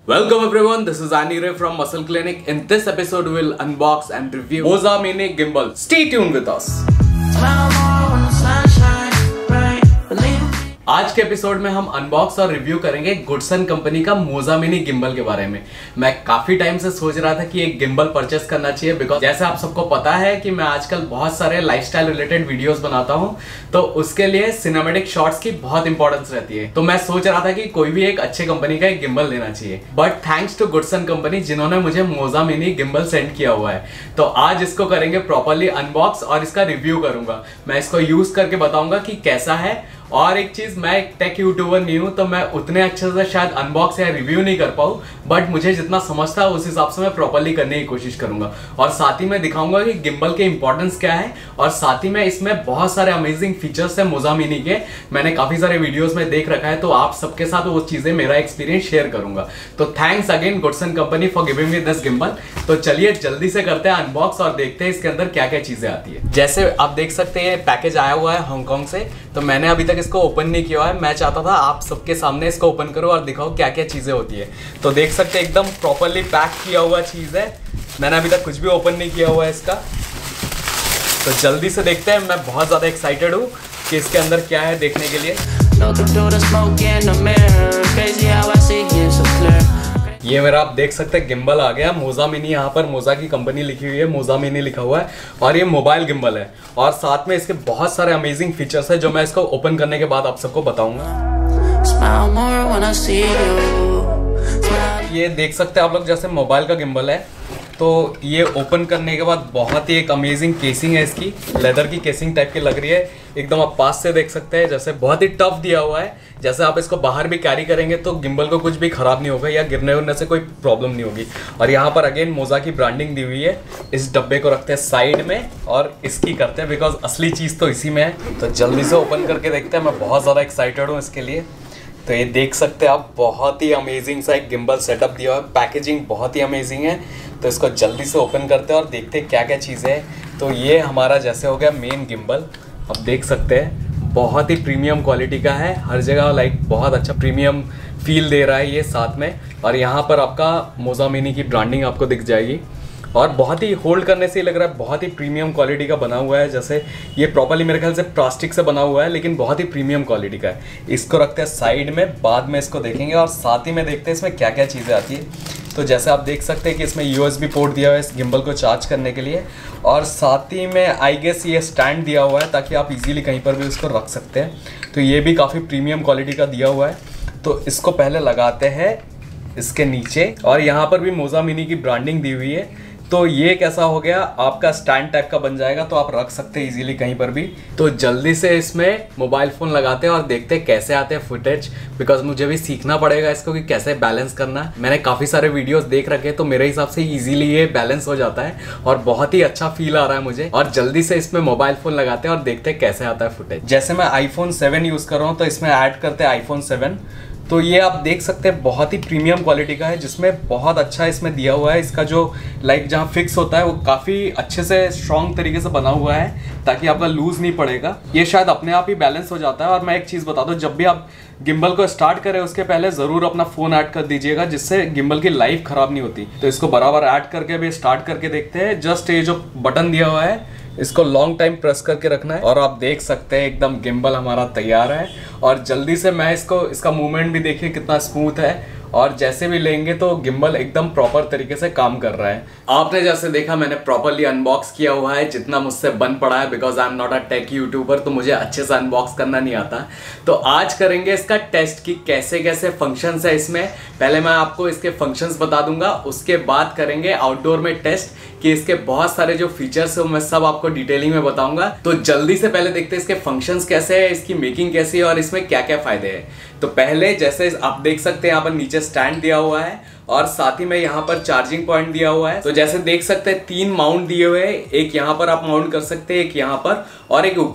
Welcome everyone, this is Ani Ray from Muscle Clinic. In this episode, we'll unbox and review Moza Mini Gimbal. Stay tuned with us. आज के episode में हम unbox और review करेंगे गुडसन company का मोजा mini gimbal के बारे में। मैं काफी टाइम से सोच रहा था कि एक गिम्बल परचेस करना चाहिए, बिकॉज जैसे आप सबको पता है कि मैं आजकल बहुत सारे लाइफस्टाइल रिलेटेड वीडियोस बनाता हूं, तो उसके लिए सिनेमैटिक शॉट्स की बहुत इंपॉर्टेंस रहती है। तो मैं सोच रहा था कि कोई भी एक अच्छे कंपनी का एक गिम्बल लेना चाहिए, but thanks to Goodson company जिन्होंने मुझे मोजा मिनी गिम्बल सेंड किया हुआ है। तो आज इसको करेंगे प्रॉपरली अनबॉक्स और इसका रिव्यू करूंगा। मैं इसको यूज करके बताऊंगा कि कैसा है। और एक चीज, मैं एक टेक यूट्यूबर नहीं हूं, तो मैं उतने अच्छे से शायद अनबॉक्स या रिव्यू नहीं कर पाऊं, बट मुझे जितना समझता है उस हिसाब से मैं प्रॉपरली करने की कोशिश करूंगा। और साथ ही मैं दिखाऊंगा कि गिम्बल के इंपॉर्टेंस क्या है, और साथ ही में इसमें बहुत सारे अमेजिंग फीचर्स है मोजा मिनी के। मैंने काफी सारे वीडियोस में देख रखा है, तो आप सबके साथ वो चीजें, मेरा एक्सपीरियंस शेयर करूंगा। तो thanks again Goodson company for giving me this gimbal. तो चलिए जल्दी से करते हैं अनबॉक्स और देखते हैं इसके अंदर क्या क्या चीजें आती है। जैसे आप देख सकते हैं पैकेज आया हुआ है हांगकांग से, तो मैंने अभी तक इसको ओपन नहीं किया है। मैं चाहता था आप सबके सामने इसको ओपन करो और दिखाओ क्या क्या चीजें होती है। तो देख सकते हैं एकदम प्रॉपरली पैक किया हुआ चीज है। मैंने अभी तक कुछ भी ओपन नहीं किया हुआ है इसका। तो जल्दी से देखते हैं। मैं बहुत ज्यादा एक्साइटेड हूँ कि इसके अंदर क्या है देखने के लिए। ये मेरा आप देख सकते हैं गिम्बल आ गया मोजा मिनी। यहाँ पर मोजा की कंपनी लिखी हुई है, मोजा मिनी लिखा हुआ है, और ये मोबाइल गिम्बल है। और साथ में इसके बहुत सारे अमेजिंग फीचर्स है जो मैं इसको ओपन करने के बाद आप सबको बताऊंगा। ये देख सकते हैं आप लोग, जैसे मोबाइल का गिम्बल है, तो ये ओपन करने के बाद बहुत ही एक अमेजिंग केसिंग है इसकी। लेदर की केसिंग टाइप की लग रही है एकदम। आप पास से देख सकते हैं, जैसे बहुत ही टफ दिया हुआ है। जैसे आप इसको बाहर भी कैरी करेंगे तो गिम्बल को कुछ भी खराब नहीं होगा या गिरने उड़ने से कोई प्रॉब्लम नहीं होगी। और यहाँ पर अगेन मोजा की ब्रांडिंग दी हुई है। इस डब्बे को रखते हैं साइड में और इसकी करते हैं, बिकॉज असली चीज़ तो इसी में है। तो जल्दी से ओपन करके देखते हैं। मैं बहुत ज़्यादा एक्साइटेड हूँ इसके लिए। तो ये देख सकते हैं आप, बहुत ही अमेजिंग सा एक गिम्बल सेटअप दिया हुआ है। पैकेजिंग बहुत ही अमेजिंग है। तो इसको जल्दी से ओपन करते हैं और देखते हैं क्या क्या चीज़ें हैं। तो ये हमारा जैसे हो गया मेन गिम्बल। आप देख सकते हैं बहुत ही प्रीमियम क्वालिटी का है। हर जगह लाइक बहुत अच्छा प्रीमियम फील दे रहा है ये साथ में। और यहाँ पर आपका मोजा मिनी की ब्रांडिंग आपको दिख जाएगी। और बहुत ही होल्ड करने से ही लग रहा है बहुत ही प्रीमियम क्वालिटी का बना हुआ है। जैसे ये प्रॉपर्ली मेरे ख्याल से प्लास्टिक से बना हुआ है, लेकिन बहुत ही प्रीमियम क्वालिटी का है। इसको रखते हैं साइड में, बाद में इसको देखेंगे। और साथ ही में देखते हैं इसमें क्या क्या चीज़ें आती है। तो जैसे आप देख सकते हैं कि इसमें USB पोर्ट दिया हुआ है इस गिम्बल को चार्ज करने के लिए। और साथ ही में आई गेस ये स्टैंड दिया हुआ है ताकि आप इजीली कहीं पर भी उसको रख सकते हैं। तो ये भी काफ़ी प्रीमियम क्वालिटी का दिया हुआ है। तो इसको पहले लगाते हैं इसके नीचे, और यहाँ पर भी मोजा मिनी की ब्रांडिंग दी हुई है। तो ये कैसा हो गया, आपका स्टैंड टाइप का बन जाएगा, तो आप रख सकते हैं इजीली कहीं पर भी। तो जल्दी से इसमें मोबाइल फ़ोन लगाते हैं और देखते हैं कैसे आते हैं फुटेज, बिकॉज मुझे भी सीखना पड़ेगा इसको कि कैसे बैलेंस करना है। मैंने काफ़ी सारे वीडियोस देख रखे हैं, तो मेरे हिसाब से इजीली ये बैलेंस हो जाता है और बहुत ही अच्छा फील आ रहा है मुझे। और जल्दी से इसमें मोबाइल फ़ोन लगाते हैं और देखते हैं कैसे आता है फुटेज। जैसे मैं iPhone 7 यूज़ कर रहा हूँ, तो इसमें ऐड करते हैं iPhone 7। तो ये आप देख सकते हैं बहुत ही प्रीमियम क्वालिटी का है, जिसमें बहुत अच्छा इसमें दिया हुआ है। इसका जो लाइक जहाँ फिक्स होता है वो काफ़ी अच्छे से स्ट्रॉन्ग तरीके से बना हुआ है, ताकि आपका लूज़ नहीं पड़ेगा। ये शायद अपने आप ही बैलेंस हो जाता है। और मैं एक चीज़ बता दूँ, जब भी आप गिम्बल को स्टार्ट करें उसके पहले ज़रूर अपना फ़ोन ऐड कर दीजिएगा, जिससे गिम्बल की लाइफ ख़राब नहीं होती। तो इसको बराबर ऐड करके भी स्टार्ट करके देखते हैं। जस्ट ये जो बटन दिया हुआ है, इसको लॉन्ग टाइम प्रेस करके रखना है। और आप देख सकते हैं एकदम गिम्बल हमारा तैयार है। और जल्दी से मैं इसका मूवमेंट भी देखिए कितना स्मूथ है। और जैसे भी लेंगे तो गिम्बल एकदम प्रॉपर तरीके से काम कर रहा है। आपने जैसे देखा, मैंने प्रॉपरली अनबॉक्स किया हुआ है जितना मुझसे बन पड़ा है, because I am not a tech YouTuber, तो मुझे अच्छे से अनबॉक्स करना नहीं आता। तो आज करेंगे इसका टेस्ट कि कैसे कैसे फंक्शंस है इसमें। पहले मैं आपको इसके फंक्शंस बता दूंगा, उसके बाद करेंगे आउटडोर में टेस्ट कि इसके बहुत सारे जो फीचर्स है मैं सब आपको डिटेलिंग में बताऊंगा। तो जल्दी से पहले देखते हैं इसके फंक्शंस कैसे है, इसकी मेकिंग कैसी है और इसमें क्या क्या फायदे हैं। तो पहले जैसे आप देख सकते हैं यहाँ पर नीचे स्टैंड दिया हुआ है और साथ ही में यहाँ पर चार्जिंग पॉइंट दिया हुआ है। तो जैसे देख सकते हैं 3 माउंट दिए हुए हैं, एक यहाँ पर आप माउंट कर सकते हैं, एक यहाँ पर और एक ऊपर।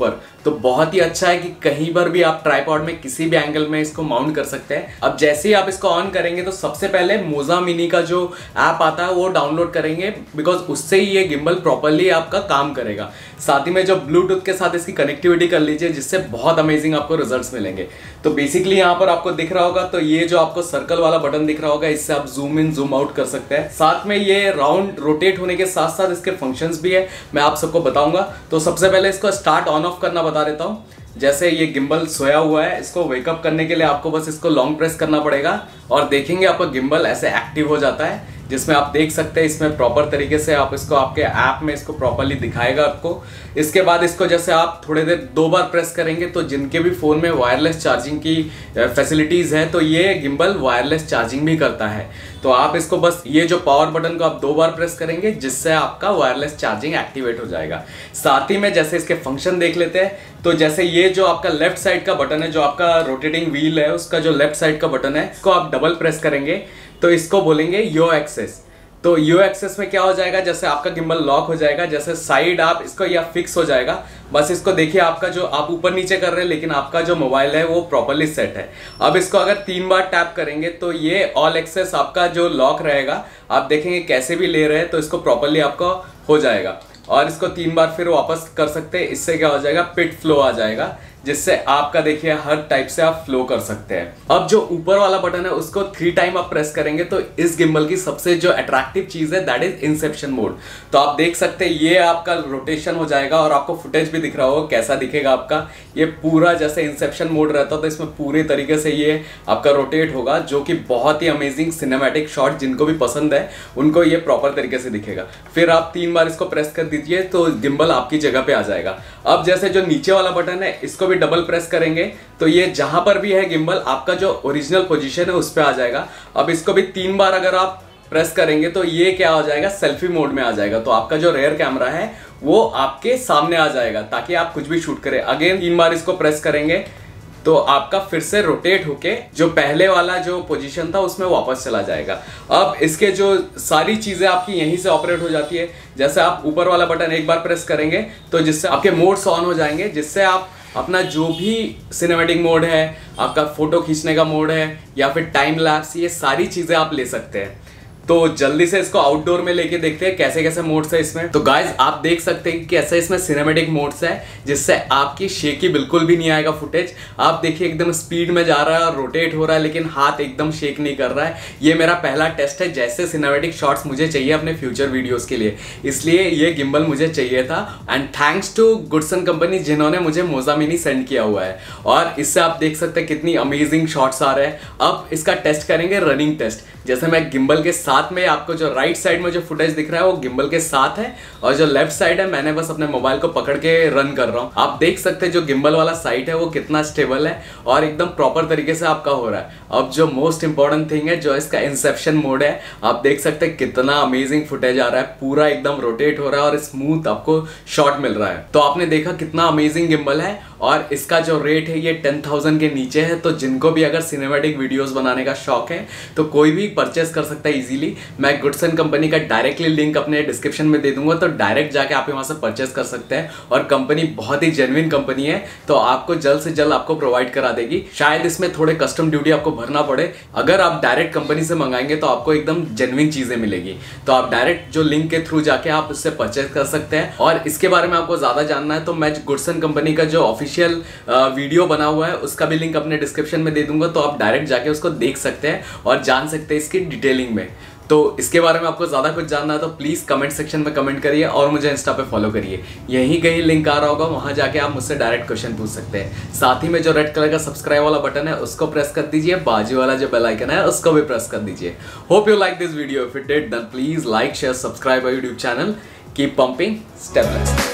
तो बहुत ही अच्छा है कि कहीं पर भी आप ट्राइपॉड में किसी भी एंगल में इसको माउंट कर सकते हैं। अब जैसे ही आप इसको ऑन करेंगे तो सबसे पहले मोजा मिनी का जो ऐप आता है वो डाउनलोड करेंगे, बिकॉज उससे ही ये गिम्बल प्रॉपरली आपका काम करेगा। साथ ही में जो ब्लूटूथ के साथ इसकी कनेक्टिविटी कर लीजिए, जिससे बहुत अमेजिंग आपको रिजल्ट्स मिलेंगे। तो बेसिकली यहाँ पर आपको दिख रहा होगा, तो ये जो आपको सर्कल वाला बटन दिख रहा होगा, इससे आप जूम इन जूम आउट कर सकते हैं। साथ में ये राउंड रोटेट होने के साथ साथ इसके फंक्शंस भी है, मैं आप सबको बताऊंगा। तो सबसे पहले इसको स्टार्ट ऑन ऑफ करना बता देता हूँ। जैसे ये गिम्बल सोया हुआ है, इसको वेकअप करने के लिए आपको बस इसको लॉन्ग प्रेस करना पड़ेगा और देखेंगे आपका गिम्बल ऐसे एक्टिव हो जाता है, जिसमें आप देख सकते हैं इसमें प्रॉपर तरीके से आप इसको आपके ऐप में इसको प्रॉपरली दिखाएगा आपको। इसके बाद इसको जैसे आप थोड़ी देर 2 बार प्रेस करेंगे, तो जिनके भी फ़ोन में वायरलेस चार्जिंग की फैसिलिटीज़ है, तो ये गिम्बल वायरलेस चार्जिंग भी करता है। तो आप इसको बस ये जो पावर बटन को आप 2 बार प्रेस करेंगे, जिससे आपका वायरलेस चार्जिंग एक्टिवेट हो जाएगा। साथ ही में जैसे इसके फंक्शन देख लेते हैं, तो जैसे ये जो आपका लेफ्ट साइड का बटन है, जो आपका रोटेटिंग व्हील है उसका जो लेफ्ट साइड का बटन है, इसको आप डबल प्रेस करेंगे तो इसको बोलेंगे यो एक्सेस। तो यो एक्सेस में क्या हो जाएगा, जैसे आपका गिम्बल लॉक हो जाएगा, जैसे साइड आप इसको या फिक्स हो जाएगा। बस इसको देखिए, आपका जो आप ऊपर नीचे कर रहे हैं, लेकिन आपका जो मोबाइल है वो प्रॉपरली सेट है। अब इसको अगर 3 बार टैप करेंगे तो ये ऑल एक्सेस आपका जो लॉक रहेगा, आप देखेंगे कैसे भी ले रहे हैं तो इसको प्रॉपरली आपका हो जाएगा। और इसको 3 बार फिर वापस कर सकते हैं। इससे क्या हो जाएगा, पिट फ्लो आ जाएगा, जिससे आपका देखिए हर टाइप से आप फ्लो कर सकते हैं। अब जो ऊपर वाला बटन है उसको 3 टाइम आप प्रेस करेंगे, तो इस गिम्बल की सबसे जो अट्रैक्टिव चीज है दैट इज इंसेप्शन मोड। तो आप देख सकते हैं ये आपका रोटेशन हो जाएगा और आपको फुटेज भी दिख रहा होगा कैसा दिखेगा आपका। ये पूरा जैसे इंसेप्शन मोड रहता तो इसमें पूरे तरीके से ये आपका रोटेट होगा, जो कि बहुत ही अमेजिंग सिनेमैटिक शॉट जिनको भी पसंद है उनको ये प्रॉपर तरीके से दिखेगा। फिर आप 3 बार इसको प्रेस कर दीजिए तो गिम्बल आपकी जगह पे आ जाएगा। अब जैसे जो नीचे वाला बटन है इसको भी डबल प्रेस करेंगे तो ये जहां पर भी है गिम्बल आपका जो ओरिजिनल पोजीशन है उस पे आ जाएगा। अब इसको भी 3 बार अगर आप प्रेस करेंगे तो ये क्या हो जाएगा, सेल्फी मोड में आ जाएगा। तो आपका जो रेयर कैमरा है वो आपके सामने आ जाएगा ताकि आप कुछ भी शूट करें। अगेन 3 बार इसको प्रेस करेंगे तो आपका फिर से रोटेट होके जो पहले वाला जो पोजीशन था उसमें वापस चला जाएगा। अब इसके जो सारी चीजें आपकी यहीं से ऑपरेट हो जाती है। जैसे आप ऊपर वाला बटन 1 बार प्रेस करेंगे तो जिससे आपके मोड्स ऑन हो जाएंगे, जिससे आप अपना जो भी सिनेमैटिक मोड है, आपका फोटो खींचने का मोड है या फिर टाइम लैप्स, ये सारी चीजें आप ले सकते हैं। तो जल्दी से इसको आउटडोर में लेके देखते हैं कैसे कैसे मोड्स है इसमें। तो गाइज आप देख सकते हैं कि कैसे इसमें सिनेमैटिक मोड्स है, जिससे आपकी शेकी बिल्कुल भी नहीं आएगा फुटेज। आप देखिए एकदम स्पीड में जा रहा है और रोटेट हो रहा है, लेकिन हाथ एकदम शेक नहीं कर रहा है। ये मेरा पहला टेस्ट है, जैसे सिनेमैटिक शॉट्स मुझे चाहिए अपने फ्यूचर वीडियोस के लिए, इसलिए ये गिम्बल मुझे चाहिए था। And thanks to Goodson company जिन्होंने मुझे मोजा मिनी सेंड किया हुआ है। और इससे आप देख सकते हैं कितनी अमेजिंग शॉट्स आ रहे हैं। अब इसका टेस्ट करेंगे, रनिंग टेस्ट। जैसे मैं गिम्बल के साथ में, आपको जो राइट साइड में जो फुटेज दिख रहा है वो गिम्बल के साथ है, और जो लेफ्ट साइड है मैंने बस अपने मोबाइल को पकड़ के रन कर रहा हूँ। आप देख सकते हैं जो गिम्बल वाला साइड है वो कितना स्टेबल है और एकदम प्रॉपर तरीके से आपका हो रहा है। अब जो मोस्ट इंपॉर्टेंट थिंग है, जो इसका इंसेप्शन मोड है, आप देख सकते हैं कितना अमेजिंग फुटेज आ रहा है, पूरा एकदम रोटेट हो रहा है और स्मूथ आपको शॉट मिल रहा है। तो आपने देखा कितना अमेजिंग गिम्बल है, और इसका जो रेट है ये 10,000 के नीचे है। तो जिनको भी अगर सिनेमैटिक वीडियोस बनाने का शौक है तो कोई भी परचेस कर सकता है इजीली। मैं गुडसन कंपनी का डायरेक्टली लिंक अपने डिस्क्रिप्शन में दे दूंगा, तो डायरेक्ट जाके आप वहां से परचेस कर सकते हैं। और कंपनी बहुत ही जेन्युइन कंपनी है, तो आपको जल्द से जल्द आपको प्रोवाइड करा देगी। शायद इसमें थोड़े कस्टम ड्यूटी आपको भरना पड़े। अगर आप डायरेक्ट कंपनी से मंगाएंगे तो आपको एकदम जेन्युइन चीजें मिलेगी। तो आप डायरेक्ट जो लिंक के थ्रू जाके आप उससे परचेस कर सकते हैं। और इसके बारे में आपको ज्यादा जानना है तो मैं गुडसन कंपनी का जो ऑफिशियल वीडियो बना हुआ है उसका भी लिंक अपने डिस्क्रिप्शन में दे दूंगा, तो आप डायरेक्ट जाके उसको देख सकते हैं और जान सकते हैं इसकी डिटेलिंग में। तो इसके बारे में आपको ज्यादा कुछ जानना है तो प्लीज कमेंट सेक्शन में कमेंट करिए और मुझे इंस्टा पे फॉलो करिए। यहीं कहीं लिंक आ रहा होगा, वहां जाके आप मुझसे डायरेक्ट क्वेश्चन पूछ सकते हैं। साथ ही में जो रेड कलर का सब्सक्राइब वाला बटन है उसको प्रेस कर दीजिए, बाजू वाला जो बेल आइकन है उसको भी प्रेस कर दीजिए। Hope you like this video. If it did then please like, share, subscribe our YouTube channel. Keep pumping, step less.